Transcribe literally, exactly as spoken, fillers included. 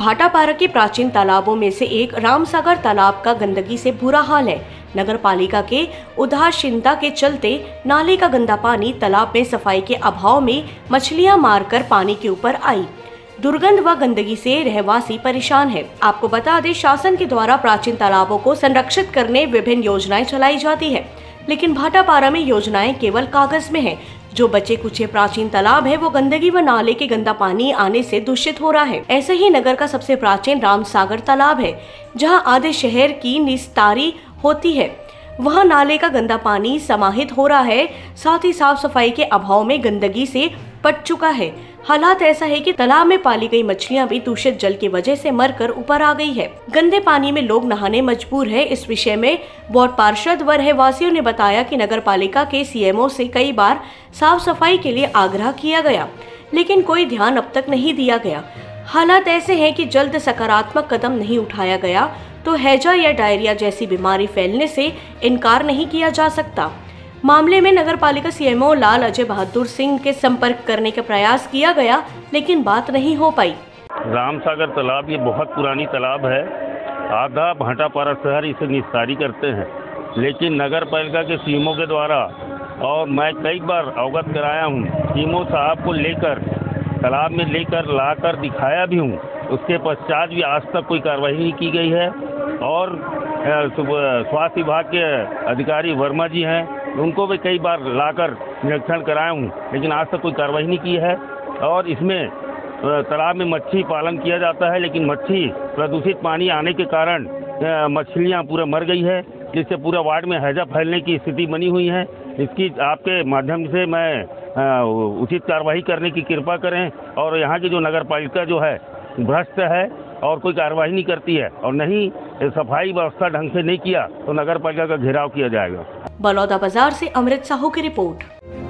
भाटापारा के प्राचीन तालाबों में से एक रामसागर तालाब का गंदगी से बुरा हाल है। नगर पालिका के उदासीनता के चलते नाले का गंदा पानी तालाब में सफाई के अभाव में मछलियां मारकर पानी के ऊपर आई। दुर्गंध व गंदगी से रहवासी परेशान है। आपको बता दें, शासन के द्वारा प्राचीन तालाबों को संरक्षित करने विभिन्न योजनाएं चलाई जाती है, लेकिन भाटापारा में योजनाएं केवल कागज में है। जो बचे कुछ प्राचीन तालाब है वो गंदगी व नाले के गंदा पानी आने से दूषित हो रहा है। ऐसे ही नगर का सबसे प्राचीन रामसागर तालाब है, जहां आधे शहर की निस्तारी होती है, वहां नाले का गंदा पानी समाहित हो रहा है। साथ ही साफ सफाई के अभाव में गंदगी से पट चुका है। हालात ऐसा है कि तालाब में पाली गई मछलियां भी दूषित जल की वजह से मरकर ऊपर आ गई है। गंदे पानी में लोग नहाने मजबूर है। इस विषय में वार्ड पार्षद व रहवासियों ने बताया कि नगर पालिका के सीएमओ से कई बार साफ सफाई के लिए आग्रह किया गया, लेकिन कोई ध्यान अब तक नहीं दिया गया। हालात ऐसे हैं कि जल्द सकारात्मक कदम नहीं उठाया गया तो हैजा या डायरिया जैसी बीमारी फैलने से इनकार नहीं किया जा सकता। मामले में नगर पालिका सीएमओ लाल अजय बहादुर सिंह के संपर्क करने का प्रयास किया गया, लेकिन बात नहीं हो पाई। रामसागर तालाब ये बहुत पुरानी तालाब है। आधा भाटापारा शहर इसे निस्तारी करते हैं, लेकिन नगर पालिका के सीएमओ के द्वारा, और मैं कई बार अवगत कराया हूँ, सीएमओ साहब को लेकर तालाब में लेकर लाकर दिखाया भी हूँ। उसके पश्चात भी आज तक कोई कार्रवाई नहीं की गई है। और स्वास्थ्य विभाग के अधिकारी वर्मा जी हैं, उनको भी कई बार लाकर निरीक्षण कराया हूँ, लेकिन आज तक कोई कार्रवाई नहीं की है। और इसमें तालाब में मच्छी पालन किया जाता है, लेकिन मच्छी प्रदूषित पानी आने के कारण मछलियाँ पूरा मर गई है, जिससे पूरा वार्ड में हैजा फैलने की स्थिति बनी हुई है। इसकी आपके माध्यम से मैं उचित कार्रवाई करने की कृपा करें। और यहाँ की जो नगर पालिका जो है भ्रष्ट है और कोई कार्रवाई नहीं करती है, और नहीं सफाई व्यवस्था ढंग से नहीं किया तो नगर पालिका का घेराव किया जाएगा। बलौदा बाजार से अमृत साहू की रिपोर्ट।